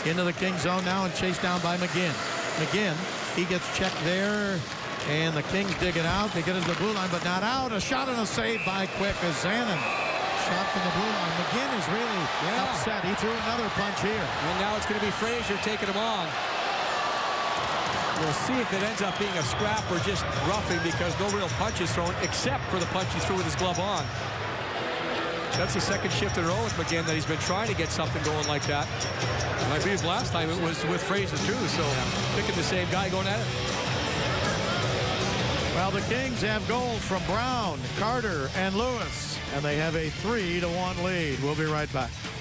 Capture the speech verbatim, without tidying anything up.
into the King zone now and chased down by McGinn. McGinn, he gets checked there, and the Kings dig it out. They get it to the blue line, but not out. A shot and a save by Quick as Zanin. Shot from the blue line. McGinn is really yeah. upset. He threw another punch here. And now it's going to be Fraser taking him on. We'll see if it ends up being a scrap or just roughing, because no real punch is thrown except for the punch he threw with his glove on. That's the second shift in a row with McGinn that he's been trying to get something going like that. And I believe last time it was with Fraser too, so yeah. picking the same guy going at it. Well, the Kings have goals from Brown, Carter, and Lewis, and they have a three to one lead. We'll be right back.